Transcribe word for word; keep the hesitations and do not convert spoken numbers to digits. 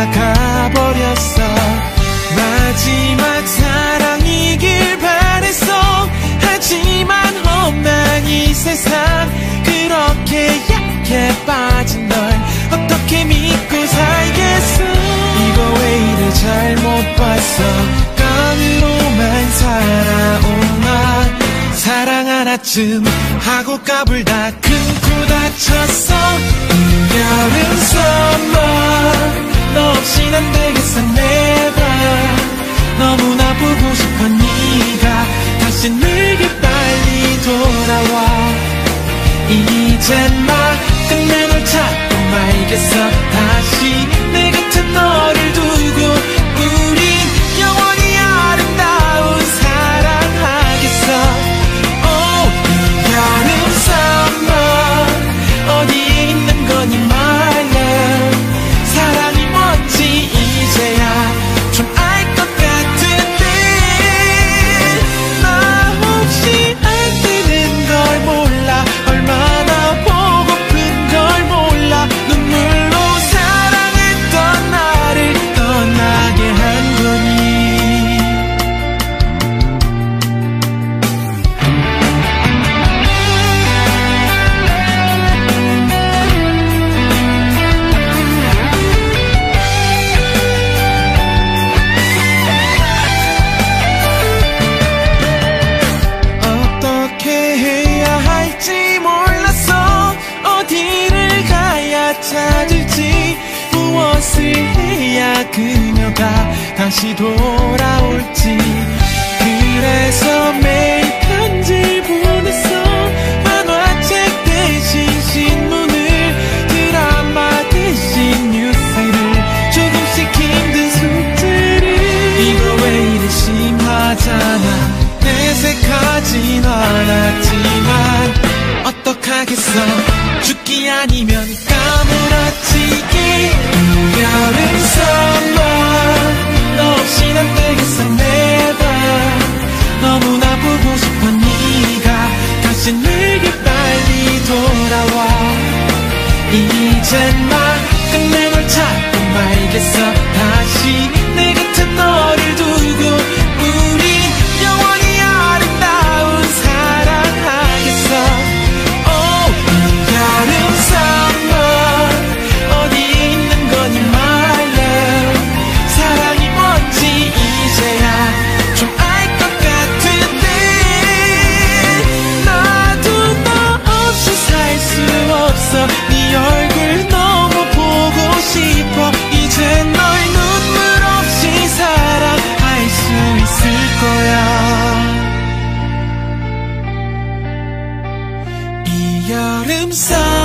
가버렸어. 마지막 사랑이길 바랬어. 하지만 험한 이 세상 그렇게 약해 빠진 널 어떻게 믿고 살겠어. 이거 왜 이래 잘못 봤어. 깡으로만 살아온 나 사랑 하나쯤 하고 까불다 끊고 다쳤어. 여름 summer 너 없인 안 되겠어 never. 너무나 보고 싶어 네가 다시 내게 빨리 돌아와. 이젠 막 끝내 널 찾고 말겠어. 다시 내 곁에 너를 두고 우린 영원히 아름다운 사랑하겠어. Oh, 여름 summer 어디에 있는 거니 my love. 사랑이 뭔지 이제야 좀 알 것 같은데 나 혹시 안 되는 걸 몰라. 얼마나 보고픈 걸 몰라. 눈물로 사랑했던 나를 떠나게 한 거니. 어떻게 해야 할지 몰랐어. 어디를 가야 찾을지 무엇을 해야 그녀가 다시 돌아올지. 그래서 매일 편지 보냈어. 만화책 대신 신문을 드라마 대신 뉴스를 조금씩 힘든 숙제를. 이거 왜 이리 심하잖아. 내색하진 않았지만 어떡하겠어. 죽기 아니면 까무러치기. 여름 summer 너 없인 안 되겠어 never. 너무나 보고 싶어 네가 다시 내게 빨리 돌아와. 이젠 막 끝내 널 찾고 말겠어. 다시 내 곁에 너를 두고 우린 영원히 아름다운 사랑하겠어. Oh, 여름 summer 어디에 있는 거니 my love. 사랑이 뭔지 이제야 좀 알 것 같은데 나도 너 없이 살 수 없어. 네 얼굴 너무 보고 싶어. 이제 널 눈물 없이 사랑할 수 있을 거야. 이 여름 summer